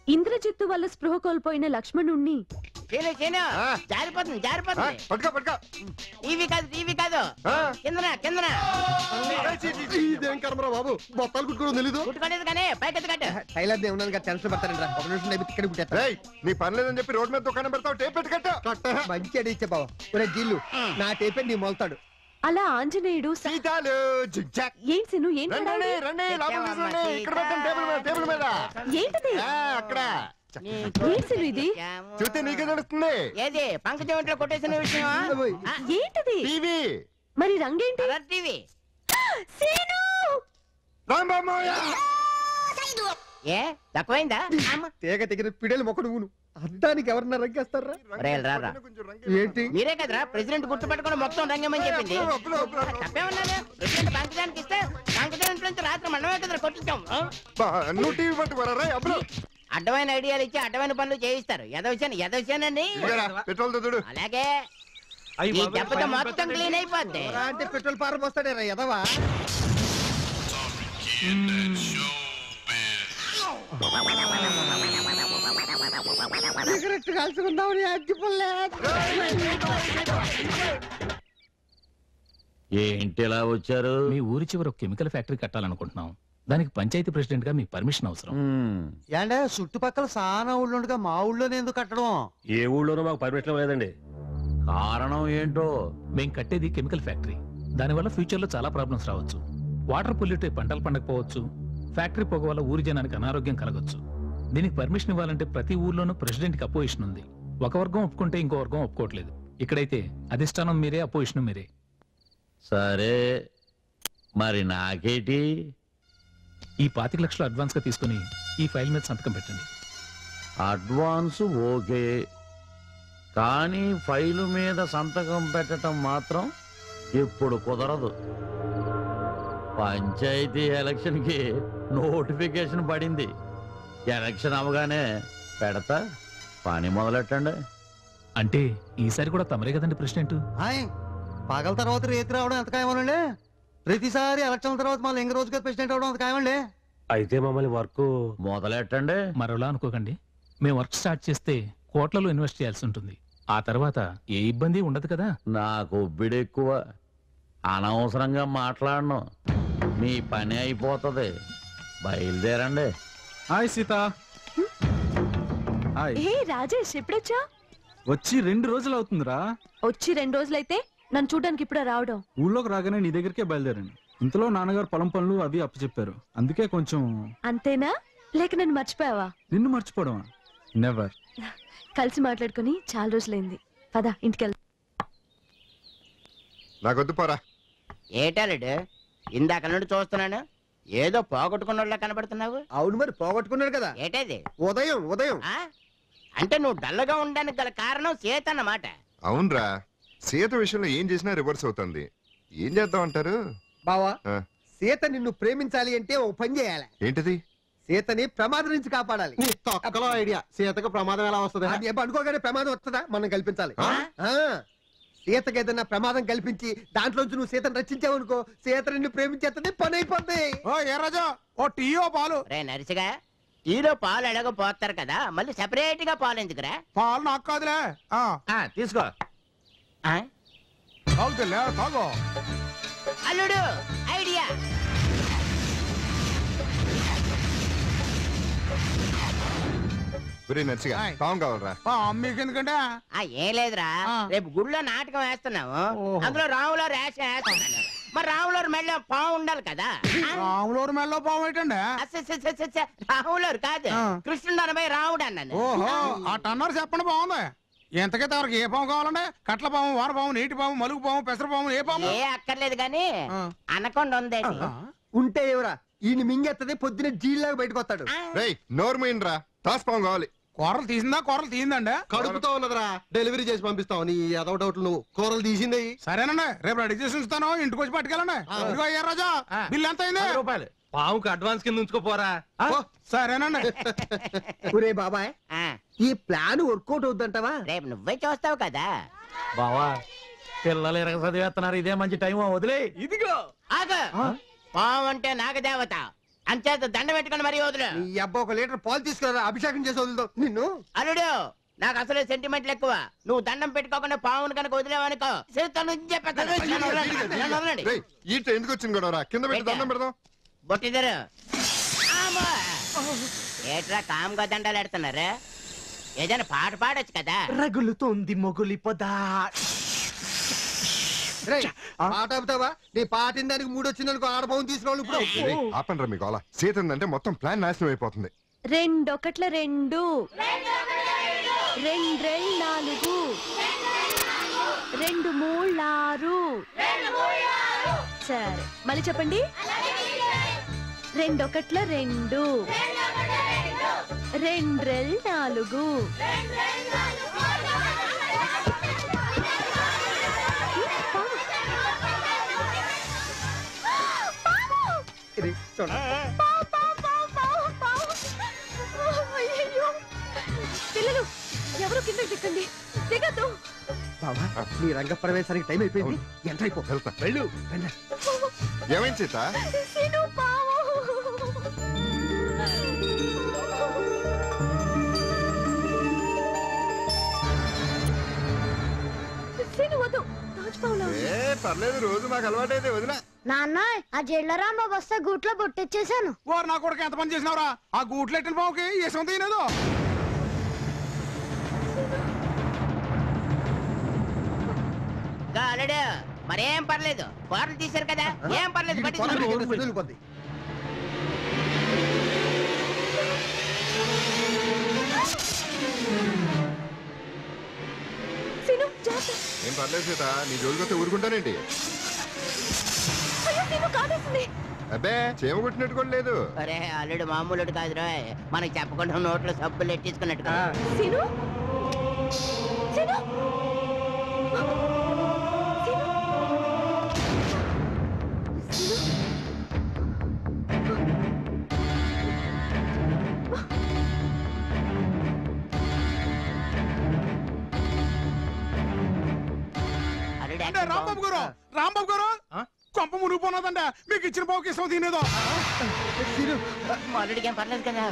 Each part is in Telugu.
ఇంద్రజిత్తు వల్ల స్పృహ కోల్పోయిన లక్ష్మణుణ్ణి జారిపోతుంది టీవీ కాదు కిందన ఇదేం కర్మరా బాబు, బొత్తాలు కుట్టుకోవడం తెలీదు. కుట్టుకోలేదు కానీ పైకి కట్టు. టైలర్ ఉన్నాను కదా, టెన్షన్ పడతారండి. ఒక నిమిషం ఇక్కడ కుట్టేస్తా. నీ పని లేదని చెప్పి రోడ్ మీద దుకాణం పెడతావు, టేప్ పెట్టి కట్టు. మంచి అడి ఇచ్చే బావ. ఒరే జీళ్ళు, నా టేపే నీ మొలతాడు. అలా ఆంజనేయుడు ఏంటి సిను, ఏం ఏంటిది అక్కడ ఏంటి సిను ఇది? చూస్తే నీకే తెలుస్తుంది. ఏది పంకజం ఇంట్లో కొట్టేసిన విషయం ఏంటిది? టీవీ. మరి రంగేంటి? టీవీ. సీను ఏ తక్కువైందా? తీగ తెగిన పిడేలు మొక్కడు ఊను. అద్దానికి ఎవరన్నా రంగేస్తారా? ఏంటి మీరే కదరా ప్రెసిడెంట్ గుర్తుపెట్టుకుని మొత్తం రంగమని చెప్పింది. తప్పేమన్నాను? ప్రెసిడెంట్ పంకజానికి ఇస్తే పంకజం ఇంట్లో నుంచి రాత్రి మనమే కదా కొట్టించాం. నువ్వు టీవీ పట్టుకోరా అప్పుడు. అడ్డమైన ఐడియాలు ఇచ్చి అడ్డమైన పనులు చేయిస్తారు. ఎదవచ్చానండి. పెట్రోల్ చూడు. అలాగే ఈ దెబ్బతో మొత్తం క్లీన్ అయిపోద్ది. అంటే పెట్రోల్ పార పోస్తాడేరా ఎదవా. సిగరెట్ కాల్చుకుందామని ఏంటి ఇలా వచ్చారు? మీ ఊరి చివర ఒక కెమికల్ ఫ్యాక్టరీ కట్టాలనుకుంటున్నాం. దానికి పంచాయతీ ప్రెసిడెంట్ గా మీ పర్మిషన్ అవసరం. ఏంటే చుట్టుపక్కల సానా ఊళ్ళుండగా మా ఊళ్ళోనే ఎందుకు కట్టడం? ఏ ఊళ్ళోనూ మాకు పర్మిషన్ లేదండి. కారణం ఏంటో? మేం కట్టేది కెమికల్ ఫ్యాక్టరీ. దానివల్ల ఫ్యూచర్ లో చాలా ప్రాబ్లమ్స్ రావచ్చు. వాటర్ పొల్యూట్ అయి పంటలు పండకపోవచ్చు. ఫ్యాక్టరీ పొగ వల్ల ఊరి జనానికి అనారోగ్యం కలగొచ్చు. దీనికి పర్మిషన్ ఇవ్వాలంటే ప్రతి ఊర్లోనూ ప్రెసిడెంట్ కి అపోజిషన్ ఉంది. ఒక వర్గం ఒప్పుకుంటే ఇంకో వర్గం ఒప్పుకోవట్లేదు. ఇక్కడైతే అధిష్టానం మీరే, అపోజిషన్ మీరే. సరే మరి నాకేటి? ఈ 25 లక్షలు అడ్వాన్స్ గా తీసుకుని ఈ ఫైల్ మీద సంతకం పెట్టండి. అడ్వాన్స్ ఓకే, కానీ ఫైలు మీద సంతకం పెట్టడం మాత్రం ఇప్పుడు కుదరదు. పంచాయతీ ఎలక్షన్ కి నోటిఫికేషన్ పడింది. ఎలక్షన్ అవగానే పెడతా, పని మొదలెట్టండి. అంటే ఈసారి కూడా తమరే కదండి ప్రెసిడెంట్? పగల తర్వాత రేతి రావడం ఎంత ఖాయమనండి? ప్రతిసారి ఎలక్షన్ తర్వాత మళ్ళీ ఇంక రోజుగా ప్రెసిడెంట్ అవడం అంత ఖాయమండి. అయితే మమ్మల్ని వర్క్ మొదలెట్టండి. మరోలా అనుకోకండి, మేము వర్క్ స్టార్ట్ చేస్తే కోట్లలో ఇన్వెస్ట్ చేయాల్సి ఉంటుంది. ఆ తర్వాత ఏ ఇబ్బంది ఉండదు కదా. నాకు ఒబ్బిడి ఎక్కువ, అనవసరంగా మాట్లాడను. మీ పని అయిపోతుంది, బయలుదేరండి. హాయ్ సీత. ఏ రాజేష్, ఎప్పుడొచ్చా? వచ్చి 2 రోజులు అవుతుందిరా. వచ్చి 2 రోజులైతే నన్ను చూడడానికి ఇప్పుడే రావడం? ఊళ్ళోకి రాగానే నీ దగ్గరికే బయలుదేరాను. ఇంతలో నాన్నగారు పొలం పనులు అవి అప్పచెప్పారు. అందుకే కొంచెం. అంతేనా? లేక నన్ను మర్చిపోయావా? నిన్ను మర్చిపోవడమా? నెవర్. కలిసి మాట్లాడుకుని చాలా రోజులైంది. పద ఇంటికెళ్దాం. నాకొద్దు పోరా. ఏటాలడు ఇందాక నుండి చూస్తున్నాను, ఏదో పోగొట్టుకున్నోళ్ళ కనబడుతున్నావు. అవును, మరి పోగొట్టుకున్నాడు కదా. ఏటది? ఉదయం. అంటే నువ్వు డల్లగా ఉండడానికి గల కారణం సీత అన్నమాట. అవునరా, సీత విషయంలో ఏం చేసినా రివర్స్ అవుతుంది. ఏం చేద్దాం అంటారు బావా? సీత నిన్ను ప్రేమించాలి అంటే ఓ పని చేయాలి. ఏంటిది? సీతని ప్రమాదం నుంచి కాపాడాలి. ఐడియా. సీతకు ప్రమాదం ఎలా వస్తుంది? అనుకోగానే ప్రమాదం వస్తుందా? మనం కల్పించాలి. సీతకి ఏదైనా ప్రమాదం కల్పించి దాంట్లోంచి నువ్వు సీతను రక్షించావనుకో, సీత నిన్ను ప్రేమించేస్తుంది, పని అయిపోద్ది. ఓ టీయో పాలు. రే నరిసిగా, టీలో పాలు ఎలాగో పోస్తారు కదా, మళ్ళీ సెపరేట్ గా పాలు ఎందుకురా? పాలు నాకు కాదులే. తీసుకో. అల్లుడు ఐడియా. నర్సిగా పాము కావాలరా? ఎందుకంటే ఏం లేదురా, రేపు గుడిలో నాటకం వేస్తున్నాము, అందులో రాములో రేష వేస్తున్నాను. మరి రాములూరు మెళ్ళో పాము ఉండాలి కదా. రాములూరు మెళ్ళో పాము ఏంటండి? రాములూరు కాదు, కృష్ణుడు అనబోయి రాముడు అన్నాను. ఓహో, అన్నారు. చెప్పండి, బాగుంది. ఎంతకైతే ఎవరికి ఏ పాము కావాలంటే? కట్ల పాము, వార పాము, నీటి పాము, మలుగు పాము, పెసర పాము, ఏ పాము? ఏ అక్కర్లేదు గాని అనకొండ ఉంది. ఉంటే ఎవరా ఈయన మింగెత్తది, పొద్దున జీల్లాగా బయటకు వస్తాడు. నోర్మైనరా, తాస్ పాము కావాలి. కూరలు తీసిందా? కూరలు తీసిందండి. కడుపుతో ఉన్నదిరా, డెలివరీ చేసి పంపిస్తావు. నీ ఏదో డౌట్లు నువ్వు. కూరలు తీసింది. సరేనండి, రేపు రెడీ చేసి ఉంచుతాను, ఇంటికి వచ్చి పట్టుకెళ్ళండి. అయ్యా రాజా, బిల్ ఎంత అయింది? రూపాయలు. పావుకి అడ్వాన్స్ కింద ఉంచుకోపోరా? సరేనండి. ఒరే బాబాయ్, ఈ ప్లాన్ వర్కౌట్ అవుద్దంటావా? రేపు నువ్వే చూస్తావు కదా. బావా, పిల్లలు ఎరగ చదివేస్తున్నారు, ఇదే మంచి టైం. వదిలే. ఇదిగో ఆగ. పాము అంటే నాగదేవత, అంచేత దండ పెట్టుకుని మరీ వదులు. నీ అబ్బా 1 లీటర్ పాలు తీసుకురా, అభిషేకం చేసి వదులుతావు నిన్ను. అల్లుడు నాకు అసలే సెంటిమెంట్లు ఎక్కువ. నువ్వు దండం పెట్టుకోకుండా పావును కనుక వదిలేవనుకో రేయ్, ఈ ట్రైన్ ఎందుకు వచ్చింది గొడవరా? కింద పెట్టి దండం పెడదాం. బొట్టిద్దరు ఏట్రా కామ్గా దండాలు ఎడుతున్నారు? ఏదైనా పాట పాడొచ్చు కదా. రగులుతోంది మొగులి పొదా. రేయ్, పాట ఆపుతావా? నీ పాటిన దానికి 3 వచ్చిందనుకో, ఆడబోన్ తీసుకోవాలి ఇప్పుడు. రేయ్, ఆపండ్రా మీకు అలా. సీత ఉందంటే మొత్తం ప్లాన్ నాశనం అయిపోతుంది. 2 ఒకట్ల 2 2 4 2 3 6. సరే మళ్ళీ చెప్పండి. 2 ఒకట్ల 2 2 4. పిల్లలు ఎవరు కింద దిక్కండి, దిగద్దు. బావా, నీ రంగ ప్రవేశానికి టైం అయిపోయింది. ఎంటర్ అయిపో. వెళ్తా. వెళ్ళు. ఏమైంది సీత? సీను పావు. సీను వద్దు, తాజ్ పావులా ఉంది. ఏ పర్లేదు, రోజు మాకు అలవాటైతే వదిలా. నాన్న ఆ జైల్లో రాంబాబు వస్తే గూట్లో బొట్టెచ్చేసాను. వారు నా కొడుకు ఎంత పని చేసినావురా? ఆ గూట్లెట్టిన బావుకి ఇసం తినేదో. అల్లుడు మరేం పర్లేదు, కూరలు తీశారు కదా, ఏం పర్లేదు. వెళ్ళిపోద్ది. సీను జాగ్రత్త. ఏం పర్లేదు సీత, నీ జోలికొస్తే ఊరుకుంటానేంటి? అయ్యో సీను కాదేసింది. అబ్బే, చేమ కొట్టినట్టు కూడా లేదు. అరే అల్లుడు మామూలుడు కాదురా, మనకి చెప్పకుండా నోట్లో సబ్బులు ఎట్టించుకున్నట్టు కదా. సీను సీను అంటే రాంబాబు గారు, రాంబాబు గారు కొంప మునిగిపోన్నదంట. మీకు ఇచ్చిన బావుకి ఇసం తినేదో. మా అల్లుడికి ఏం పర్లేదు కదా.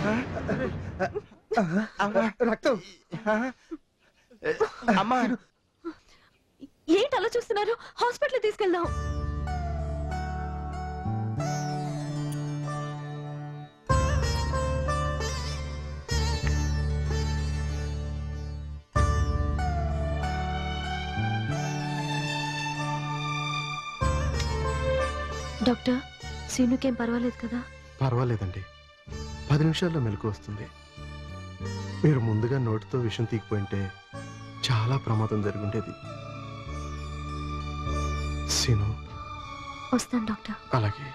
రక్తం. అమ్మా ఏంటి అలా చూస్తున్నారు? హాస్పిటల్ తీసుకెళ్దాం. డాక్టర్, సీనుకేం పర్వాలేదు కదా? పర్వాలేదండి, 10 నిమిషాల్లో మెలకు వస్తుంది. మీరు ముందుగా నోటితో విషం తీగిపోయింటే చాలా ప్రమాదం జరుగుండేది. సీను. వస్తాను డాక్టర్. అలాగే.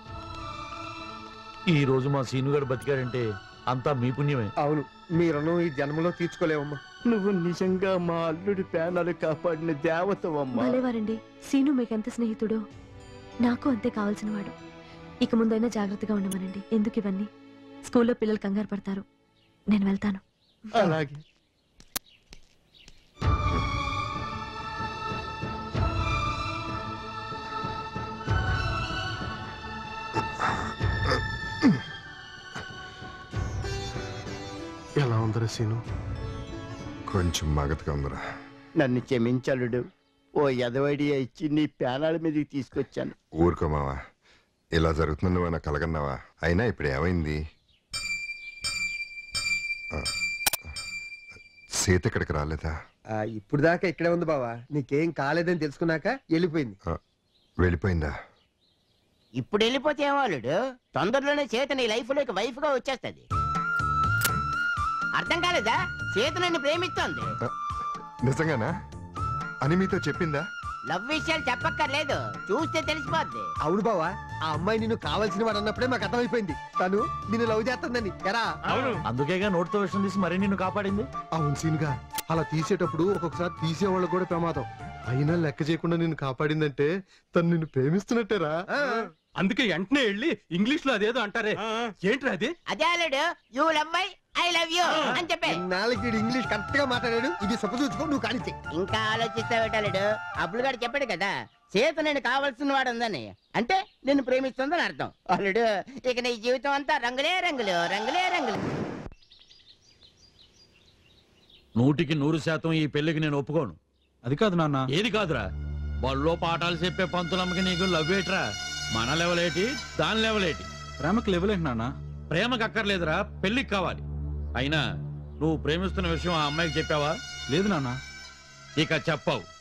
ఈ రోజు మా సీనుగాడు బతికాడంటే అంతా మీ పుణ్యమే. అవును, మీ రుణం ఈ జన్మలో తీర్చుకోలేవమ్మా. నువ్వు నిజంగా మా అల్లుడి ప్రాణాలు కాపాడిన దేవతవమ్మా. భలేవారండి. సీను మీకెంత స్నేహితుడో నాకు అంతే కావాల్సిన వాడు. ఇక ముందైనా జాగ్రత్తగా ఉండమనండి. ఎందుకు ఇవన్నీ? స్కూల్లో పిల్లలు కంగారు పడతారు. నేను వెళ్తాను. అలాగే. ఎలా ఉందరా సీను? కొంచెం మగతగా ఉందిరా. నన్ను క్షమించలుడు. ఓ ఎదవడియా ఇచ్చి నీ ప్రాణాల మీదకి తీసుకొచ్చాను. ఊరుకో మావా, ఇలా జరుగుతుంది నువ్వు నాకు కలగన్నావా? అయినా ఇప్పుడు ఏమైంది? సీత ఇక్కడికి రాలేదా? ఇప్పుడు దాకా ఇక్కడే ఉంది బావా. నీకేం కాలేదని తెలుసుకున్నాక వెళ్ళిపోయింది. వెళ్ళిపోయిందా? ఇప్పుడు వెళ్ళిపోతే ఏవాళ్ళుడు తొందరలోనే చేత నీ లైఫ్ లోకి వైఫ్ గా వచ్చేస్తుంది. అర్థం కాలేదా? చేత నన్ను ప్రేమిస్తోంది. నిజంగానా అని మీతో చెప్పిందా? లవ్ విషయాలు చెప్పక్కర్లేదు, చూస్తే తెలిసిపోద్ది. అవును బావా, ఆ అమ్మాయి నిన్ను కావాల్సిన వాడు అన్నప్పుడే మాకు అర్థమైపోయింది. తను నిన్ను లవ్ చేస్తుందని. ఎరా? అందుకేగా నోటితో విషయం తీసి మరీ నిన్ను కాపాడింది. అవును సీనుగా, అలా తీసేటప్పుడు ఒక్కొక్కసారి తీసేవాళ్ళకు కూడా ప్రమాదం. అయినా లెక్క చేయకుండా నిన్ను కాపాడిందంటే తను నిన్ను ప్రేమిస్తున్నట్టేరా. అందుకే వెంటనే వెళ్ళి ఇంగ్లీష్ లో అదేదో అంటారే, ఏంట్రా అది? అదే అల్లుడు, you love I love love you అని చెప్పే. నాలుగు ఇంగ్లీష్ కరెక్ట్ గా మాట్లాడాడు. ఇది సొప్పదూచుకో, నువ్వు కానిచ్చే. ఇంకా ఆలోచిస్తావేటాడు? అప్పులు గారు చెప్పాడు కదా సీత నేను కావాల్సిన వాడు ఉందని, అంటే నిన్ను ప్రేమిస్తుందని అర్థం. అల్లుడు ఇక నీ జీవితం అంతా రంగులే రంగులు, రంగులే రంగులు. 100% ఈ పెళ్లికి నేను ఒప్పుకోను. అది కాదు నాన్న. ఏది కాదురా? బళ్ళో పాఠాలు చెప్పే పంతులమ్మకి నీకు లవ్ ఏట్రా? మన లెవెల్ ఏంటి, దాని లెవెల్ ఏంటి? ప్రేమకు లెవెల్ ఏంటి నాన్న? ప్రేమకు అక్కర్లేదురా, పెళ్లికి కావాలి. అయినా నువ్వు ప్రేమిస్తున్న విషయం ఆ అమ్మాయికి చెప్పావా? లేదు నాన్న. ఇక చెప్పావు.